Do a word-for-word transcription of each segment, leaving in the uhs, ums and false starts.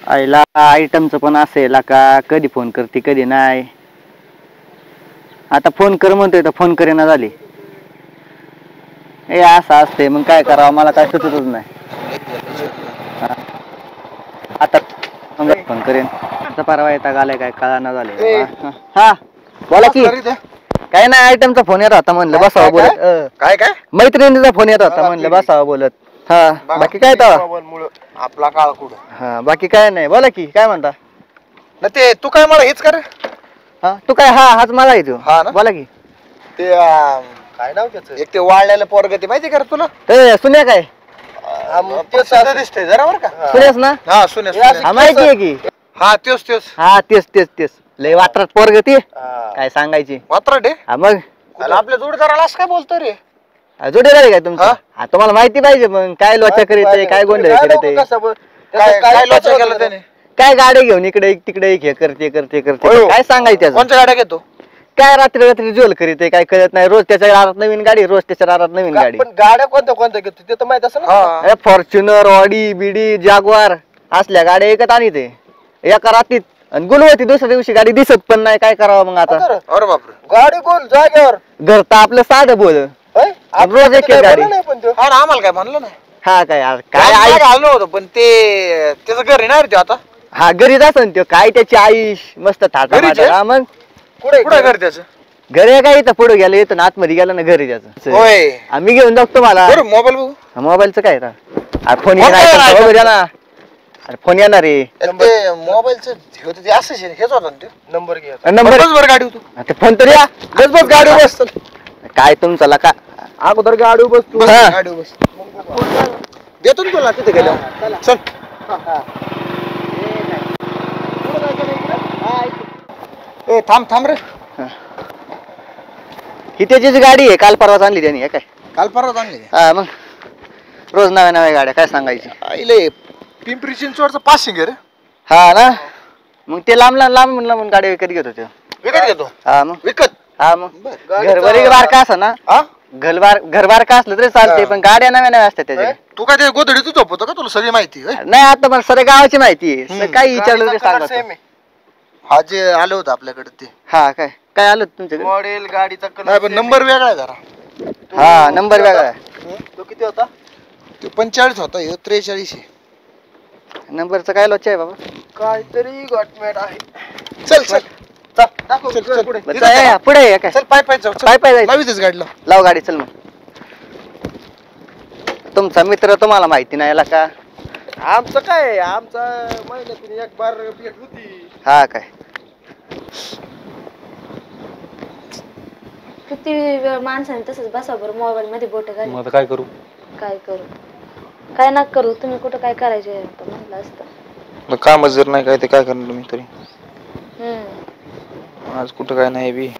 आईला आयटमचं पण असेल का कधी फोन करते कधी नाही. आता फोन कर म्हणतोय तर फोन करेना झाली. हे असं असते मग काय करावं मला काय सुचतच नाही. आता फोन करेन परवा येता आलाय काय कळना झाले. हा बोला की. काय नाही आयटमचा फोन येत होता म्हणलं बसावं बोलत. काय काय मैत्रिणीचा फोन येत होता म्हणलं बसावं बोलत. हा बाकी काय तर आपला काळ कुठं. हा बाकी काय नाही बोला की काय म्हणता. ना ते तू काय मला हेच कर. हा तू काय हा हाच मला येतो. हा ना बोला की. ते काय नाव त्याचं एक ते वाळलेलं पोरग ते माहिती का तुला. ते सुन्या काय दिसतंय जरा बरं का. सुन्यास ना. हा सुन्या माहिती आहे की. हा तेच तेच हा तेच तेच तेच लय वात्रात पोरग ते काय सांगायची वात्राट आहे. हा मग आपल्या जोडीदाराला असं काय बोलतो रे. जोडीदार आहे काय तुमचा. हा तुम्हाला माहिती पाहिजे मग काय लोचा करीत आहे काय गोंधळ करीत आहे. काय लोचा केला त्याने. काय गाड्या घेऊन इकडे एक तिकडे एक हे करते करते करते काय सांगायचं. कोणत्या गाड्या घेतो. काय रात्री रात्री जोल करीत आहे काय कळत नाही. रोज त्याच्या दारात नवीन गाडी रोज त्याच्या दारात नवीन गाडी. पण गाड्या कोणत्या कोणत्या घेतो ते तर माहित असेल ना. फॉर्च्युनर ऑडी बिडी जागवार असल्या गाड्या एकत आणि ते एका रात्रीत आणि गुलवती दुसऱ्या दिवशी गाडी दिसत पण नाही काय करावं मग आता. अरे बापरे गाडी कोण जागेवर घर तर आपलं साधं बोल रोज एक गाडी. आम्हाला काय म्हणलं नाही. हा काय काय आलो होतो पण ते त्याचं घर आहे ना रे. आता हा घरीच असन तो काय त्याची आई मस्त थाटा मग कुठे कुठे घर त्याचं. घरी काय इथं पुढे गेलं येतं आतमध्ये गेलं ना घरी त्याचं. होय आम्ही घेऊन जातो मला मोबाईल बघू. मोबाईलचं काय फोन येणार ना. अरे फोन येणार रे. ते मोबाईलचं ते असंच हेच होता ना. नंबर घ्या नंबर गाडी होतो ते फोन तरी या बस बस गाडी बस. काय तुमचा का अगोदर गाडी बस तू गाडी बस देतो ना तुला तिथे गेल्यावर चल. ए थांब थांब रे. ही त्याचीच गाडी आहे काल परवा आणली त्यांनी काय. काल परवा आणली हा मग रोज नव्या नव्या गाड्या काय सांगायची. आईले पिंपरी चिंचवडचं पासिंग आहे रे. हा ना मग ते लांब लांब लांब म्हणलं म्हणून गाडी विकत घेत होते. विकत घेतो. हा मग विकत. हा मग घरभरी बारका असं ना. घरबार घरबार का असलं तरी चालते पण गाड्या नव्या नव्या असतात त्याच्या. तू काय ते गोधडी तू झोपवतो का तुला सगळी माहिती. नाही आता मला सगळ्या गावाची माहिती आहे. काही विचारलं तरी सांगतो. हा जे आलं होतं आपल्याकडे ते. हा काय काय आलं तुमच्याकडे. मॉडेल गाडीचा कलर नंबर वेगळा आहे जरा. हा नंबर वेगळा आहे. तो किती होता. तो पंचेचाळीस होता हे त्रेचाळीस आहे. नंबरचं काय लोच आहे बाबा. काहीतरी गॉटमॅट आहे. चल चल पुढे काय चल पाय पाय जाऊ. पाय पाय जायचं. लावीतच गाडीला लाव गाडी चल मग. तुमचा मित्र तुम्हाला माहिती नाही का. आमचं काय आमचा महिन्यातून एक बार भेट होती. हा काय किती वेळ माणसाने तसंच बसा बरं मोबाईल मध्ये बोट घाल. मग आता काय करू. काय करू काय ना करू तुम्ही कुठं काय करायचे म्हणलं असतं. काम जर नाही काय ते काय करणार तुम्ही तरी. हम्म आज कुठं काय नाही बी.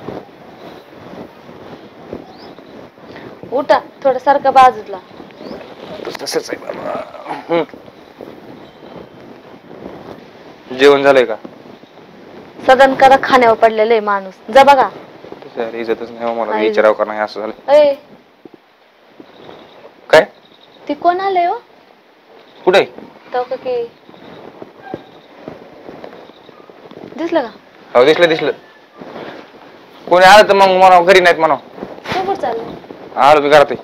उठा थोडं सारखं बाजूला. तसंच आहे बाबा. जेवण झालंय का. सदन करा खाण्यावर पडलेले माणूस जा बघा. इज्जतच नाही मला विचारावं का नाही असं झालं. अय काय ती कोण आले हो. कुठे तो की दिसलं का. हो दिसलं दिसलं. कोणी आलं तर मग म्हणा घरी नाहीत म्हणा. कुठं चाललं. आलो मी घरात.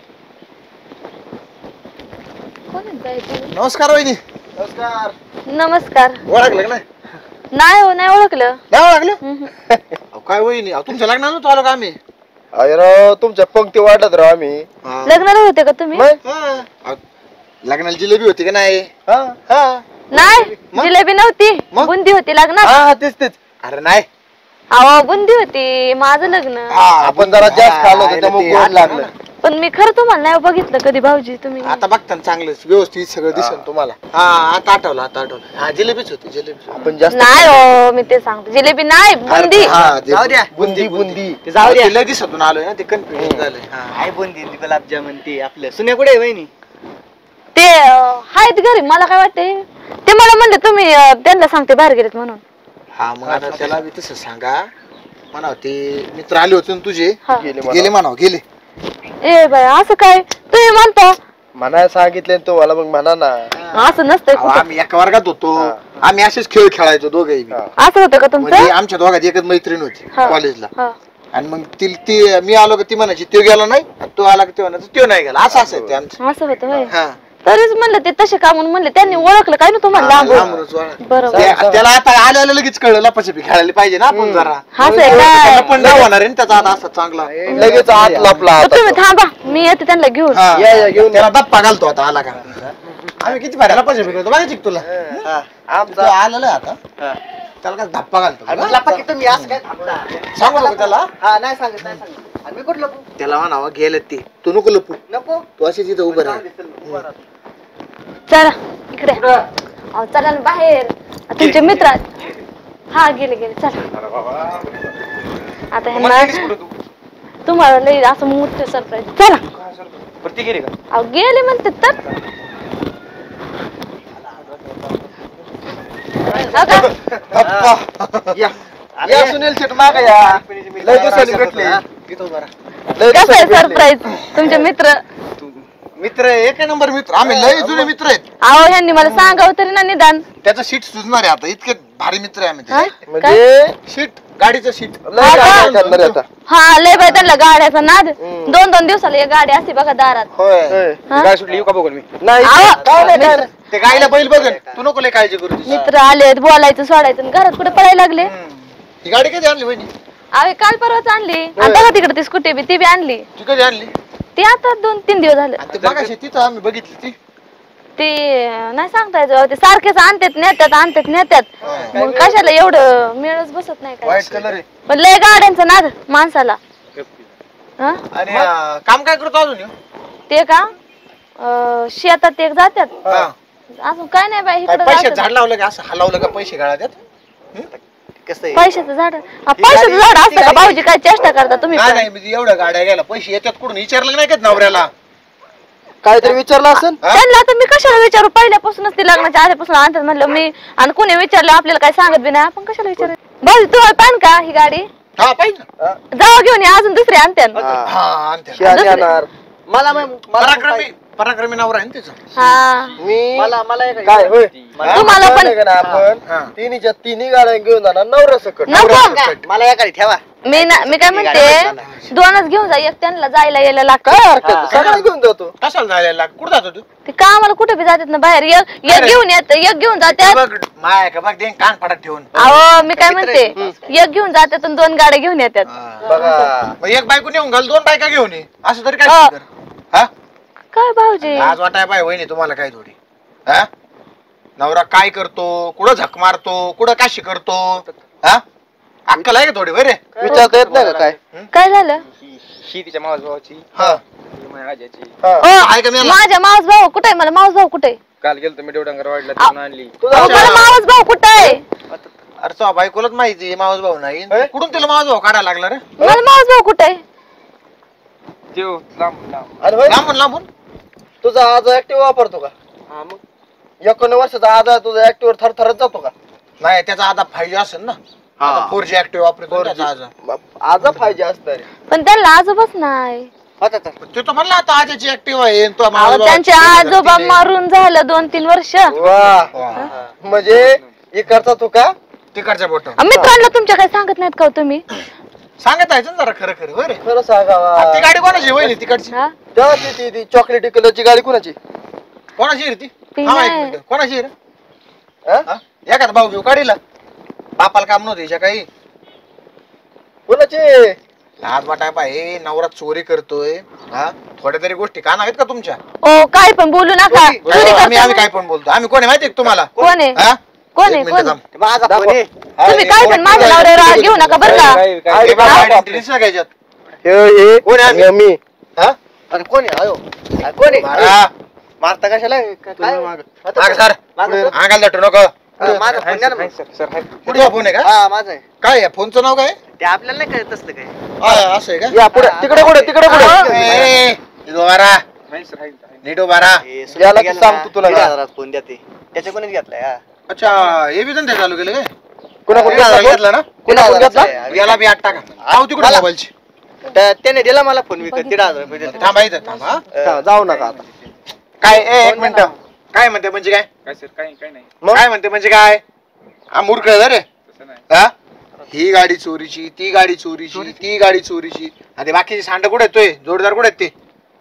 कोण नमस्कार वहिनी. नमस्कार. नमस्कार. ओळखलं का नाही. नाही हो नाही ओळखलं. नाही ओळखलं. काय वहिनी तुमच्या लग्नाला नव्हतो आलो का आम्ही. अरे राव तुमच्या पंक्ती वाढत राव आम्ही. लग्नाला होते का तुम्ही. लग्नाला जिलेबी होती का नाही. नाही जिलेबी नव्हती बुंदी होती लग्नात. तेच तेच. अरे नाही अहो बुंदी होती माझं लग्न. आपण जरा जास्त खाल्लं होतं त्यामुळे गोड लागलं. पण मी खरं तुम्हाला नाही बघितलं कधी भाऊजी तुम्ही. आता बघताना चांगलं व्यवस्थित सगळं दिसेल तुम्हाला. हा आता आठवलं आता आठवलं. हा जिलेबीच होती जिलेबी. आपण जास्त नाही हो मी ते सांगतो जिलेबी नाही बुंदी. जाऊ द्या बुंदी बुंदी जाऊ द्या. लगेच होतून आलोय ना ते कन्फ्युजन झालंय. काय बुंदी गुलाबजामुन ती आपलं सुन्या कुठे आहे वहिनी. ते आहेत घरी मला काय वाटते ते मला म्हणले तुम्ही त्यांना सांगते बाहेर गेलेत म्हणून. हा मग आता त्याला बी तसं सांगा म्हणाव ते मित्र आले होते ना तुझे गेले म्हणाव गेले. ए बाय असं काय तुम्ही म्हणता म्हणाय सांगितले तो मला मग म्हणा ना. असं नसतंय आम्ही एका वर्गात होतो आम्ही असेच खेळ खेळायचो दोघेही बी. असं होतं का म्हणजे तुमचं? आमच्या दोघात एकच मैत्रीण होती हा. कॉलेजला हा. आणि मग ती ती मी आलो का ती म्हणायची तो गेला नाही आणि तो आला का तो म्हणायचं तो नाही गेला असं असायचं ते आमचं. असं होतं होय. हा तरीच म्हणलं ते तसे का म्हणून म्हणले त्यांनी ओळखलं काय ना तुम्हाला लांबून. लांबूनच ओळख. बरोबर. त्या- त्याला आता आल्या आल्या लगेच कळलं लपाछपी खेळायला पाहिजे ना आपण जरा असं आहे काय? त्याला पण नाही होणार आहे ना त्याचा आता असा चांगला लगेच आत लपला तर तुम्ही थांबा मी येते त्यांना घेऊन. हा. त्याला दप्पा घालतो आता आला का आम्ही किती भारी लपाछपी करतो बघायची का तुला तो आलेला आहे आता त्याला काय धप्पा घालतो सांगू नको त्याला त्याला म्हणावं गेलं ते तू नको लपू नको तू अशी तिथं उभं राहा चला इकडे अहो, चला ना बाहेर तुमचे मित्र आहेत. हा गेले गेले चला आता ह्यांना तुम्हाला लई असं मोठं सरप्राईज. चला प्रति गेली का अहो गेले म्हणते तर हो का? धप्पा या या सुनील शेट मागा या लय दिवसांनी भेटले इथं उभा राहा. लय कसं आहे दिवसांनी भेटले. सरप्राईज तुमचे मित्र? मित्र आहे, एक नंबर मित्र आम्ही लय जुने मित्र आहेत अहो ह्यांनी मला सांगावं तरी ना निदान. त्याचं सीट सुचणार आहे आता इतके भारी मित्र आहे आम्ही हा? त्याचे. काय? म्हणजे सीट गाडीचं सीट हा का? हा लय बाय त्यांना गाड्याचा नाद. दोन दोन दिवसाला एक गाडी असते बघा दारात. होय हा? काय सुटली येऊ का बघून मी नाही अहो, काय नाही, काय मित्र- नाही. ते गायला बैल बघन तू नको लय काळजी करू तिची. मित्र आलेत बोलायचं सोडायचं आणि घरात कुठे पळायला लागले. हम्म. ही गाडी कधी आणली बहिणी अरे काल परवाच आणली आणि बघा तिकडे ती स्कूटी बी ती बी आणली. ती कधी आणली ती आता दोन तीन दिवस झाले. आणि ते बघाशी तिथं आम्ही बघितली ती ते नाही सांगता येत ते सारखेच आणतात नेत्यात आणतात नेत्यात मग कशाला एवढं मिळच बसत नाही काय. व्हाईट कलर आहे पण लय गाड्यांचा नाद माणसाला. हा? आणि अं, काम काय करतो अजून ह्यो? ते का अं, शेतात एक जात्यात हा. अजून काय नाही बाई काय इकडे पैशात झाड लावलं का असं हलवलं का पैसे गाळ्यात कसं पैशाचं झाड हा, पैशाचं झाड असतं का भाऊजी काय चेष्टा करता तुम्ही नाही पण? नाही म्हणजे एवढ्या गाड्या घ्यायला पैसे येतात कुठून विचारलं नाही का नवऱ्याला काहीतरी विचारलं असेल. त्यांना तर मी कशाला विचारू पहिल्यापासूनच ती लग्नाच्या आधीपासून आणतात म्हणलं मी आणि कुणी विचारलं आपल्याला काय सांगत बी नाही आपण कशाला विचार. भाऊजी तुम्हाला पान का ही गाडी हा पाहिजे ना. जावा घेऊन या अजून दुसरी आणत्यान. हा आणते शहाणे येणार. मला पराक्रमी पराक्रमी नवरा आहे ना त्याचा हा मी मला मला काय होय तुम्हाला पण आपण हा. तिन्हीच्या तिन्ही गाड्या घेऊन जाणार नवरा सकट. नको मला या गाडी ठेवा. मी ना मी काय म्हणते दोनच घेऊन जा एक त्यांना जायला यायला लागतं. काय हरकत नाही, सगळं घेऊन जातो. कशाला जायला लाग कुठं जातो तू ते कामाला कुठे बी जातात ना बाहेर एक एक घेऊन येत एक घेऊन जातात. बघ माय का बघ दे कान फाटात ठेवून अहो मी काय म्हणते एक घेऊन जातात आणि दोन गाड्या घेऊन येतात. बघा मग एक बायको नेऊन घाल दोन बायका घेऊन ये असं तरी काय हा. कर. हा काय भाऊजी आज वाटाय पाय वहिनी तुम्हाला काय थोडी हा नवरा काय करतो कुठं झक मारतो कुठं काशी करतो हा अक्कल आहे का थोडी बरे विचारता येत नाही का काय. काय झालं ही तिच्या मावस भावाची हा ही माझ्या आजीची ओ, आहे का मेला? माझ्या मावस भाऊ कुठे मला मावस भाऊ कुठे काल गेलतो मी देवडंगर वाढला तिथून आणली मला मावस भाऊ कुठे आहे अरे तो बायकोलाच माहिती मावस भाऊ नाही कुठून तुला मावस भाऊ काढायला लागला रे मला मावस भाऊ कुठे आहे देव लांब लांब अरे होय, लांबून लांबून तुझा आज ऍक्टिव्ह वापरतो का? एकोण वर्षाचा आज तुझा ऍक्टिव्ह थरथरत जातो का? नाही त्याचा आता फायजी असेल ना फोर जी ऍक्टिव्ह वापरतो त्याचा आज आज पाहिजे असणार. पण त्यांना आजोबाच नाही. ते तर म्हणला आता आजची ऍक्टिव्ह आहे तो अहो, मावस भाऊ त्यांचे active आजोबा करते. मारून झालं दोन तीन वर्ष. वा वा. म्हणजे इकडचा तू का? तिकडच्या बोट मित्रांना तुमच्या काय सांगत नाहीत का हो तुम्ही? सांगत आहे ना जरा खरं खरं बरे खरं सांगावा. ती गाडी कोणाची वहिनी तिकडची हा? तेव्हा ती- ती ती चॉकलेटी कलरची गाडी कुणाची? कोणाची आहे रे ती ती हा एक नाही. मिनिट कोणाची आहे रे हा? हा? एखादा भाऊ घेऊ गाडीला बापाला काम नव्हते हिच्या काही कुणाची? आज वाटाय पाय नवरा चोरी करतोय हा थोड्या तरी गोष्टी कान आहेत का तुमच्या ओ काय पण बोलू नका. चोरी आम्ही आम्ही करताना- काय पण बोलतो आम्ही कोण आहे माहितीये का तुम्हाला कोण आहे? हा? कोण एक आहे? मिनिट कोण? थांब. माझा फोन आहे. तुम्ही काय पण माझ्या नवऱ्यावर राग घेऊ नका बरं का. काय- काय- हे बघा, हा? identity दिसलं का याच्यात? हे हे कोण आहे आम्ही? हे मी. हा? अरे कोण आहे? आयो. अरे कोण आहे? हा. मारता कशाला? काय- काय? मागं सर माझा फोन- अंगाला दटू नको हा, माझा फोन द्या ना हाय मग. सर सर हाय कुठला फोन आहे का हा माझा आहे. काय आहे फोनचं नाव काय ते आपल्याला नाही कळत असलं काय. हा, असं आहे का या पुढे तिकडे पुढे तिकडे ए, पुढे ए, नीट उभा राहा. हाय सर हाय हाय. नीट उभा राहा. याला की सांगतो तुला दीड का? हजारात फोन द्या ते त्याच्या कोणीच घेतलाय हा. अच्छा हे बी धंदे चालू केले काय कुणा कोण घेतला घेतला घेतला ना कुणा कोण घेतला? याला बी आठ टाका आहो तिकडे मला- मोबाईलची त्या- त्याने दिला मला फोन विकत दीड हजार रुपये दिले. थांबा इथं थांबा हा, जाऊ नका आता. काय ए, एक मिनिट काय म्हणते म्हणजे काय काय सर काही काही नाही मग काय म्हणते म्हणजे काय हा मूर्ख आहे रे तसं नाही हा ही गाडी चोरीची ती गाडी चोरीची ती गाडी चोरीची आणि बाकीचे सांड कुठे येतोय जोडदार कुठे आहेत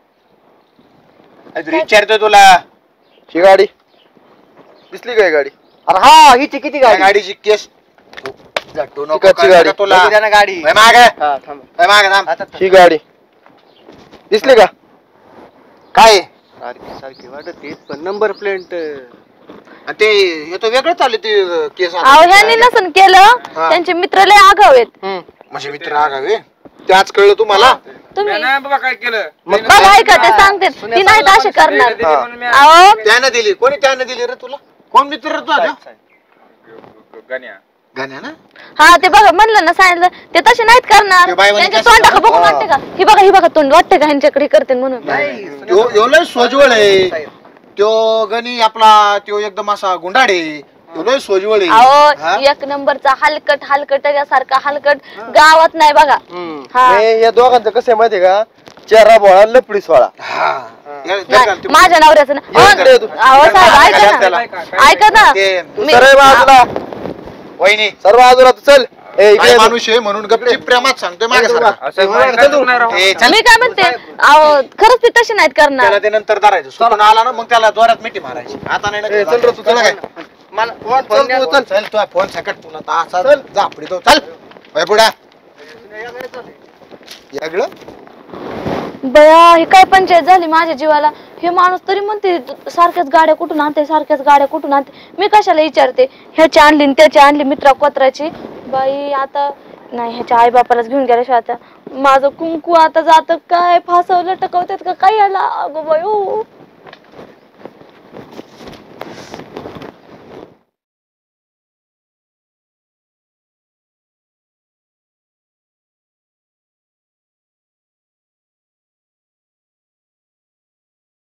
ते विचारतोय तुला ही गाडी दिसली काय गाडी अरे हा हिची किती त्या गाडी गाडीची केस झटू नको तिकडची कळलं गाडी. का तुला बघू द्या ना गाडी वय मागे हा थांब वय मागे थांब आता ही गाडी दिसली का काय सारखी सारखी वाटत ती पण नंबर प्लेट आणि ते हे तो वेगळं चालले ते केस आता. अहो ह्यांनी नसन केलं हा. त्यांचे मित्र लय आगाव आहेत म्हणजे मित्र आगावे ते आज कळलं तुम्हाला तुम्ही मी नाही बाबा काय केलं बघा ऐका ते सांगते ती नाही तर असे करणार दिली म्हणून मी अहो त्यानं दिली कोणी त्यानं दिली रे तुला कोण मित्र रे तुझा गाण्या गाण्या ना हा ते बघा म्हणलं ना सांगितलं ते तसे नाहीत करणार ते बाईवाली त्यांच्या कसं तोंडाकडे बघून हा. वाटते का ही बघा ही बघा तोंड वाटते का ह्यांच्याकडे करते म्हणून त्यो यो लय सोजवळ आहे त्यो गणी आपला त्यो एकदम असा गुंडाडे त्यो लय सोजवळ आहे हा? अहो एक नंबरचा हलकट हलकट सारखा हलकट गावात नाही बघा हा. नाही या दोघांचं कसं आहे माहितीये का चेहरा बोळा लपडी सोळा हा या- नाही, जर का ते- माझ्या नवऱ्याचं ना ये इकडे तू. अहो साहेब ऐका ना त्याला. ऐका ना ते मी- सर्व बाजूला वहिनी सर्व बाजूला तू चल ए काय इकडे माणूस आहे म्हणून गपची प्रेमात सांगतोय मागे सारखा. असं काय चुकणार राव. ए, चल. मी काय म्हणते अहो खरंच ते तसे नाहीत करणार त्याला ते नंतर धरायचं सुटून आला ना मग त्याला जोरात मिठी मारायची आता नाही ना ए, चल रे तू, चल. काय मला फोन चल तू, चल. चल तू फोन सकट तुला तर असा झापडी तो चल वय पुढा यागळं बया हे काय पंचायत झाली माझ्या जीवाला हे माणूस तरी म्हणते सारख्याच गाड्या कुठून आणते सारख्याच गाड्या कुठून आणते मी कशाला विचारते ह्याची आणली न त्याची आणली मित्रा कोत्राची बाई आता नाही ह्याच्या आई बापालाच घेऊन गेल्याशिवाय आता माझं कुंकू आता जात काय फासवलं टकवतात का काय याला अगो बाई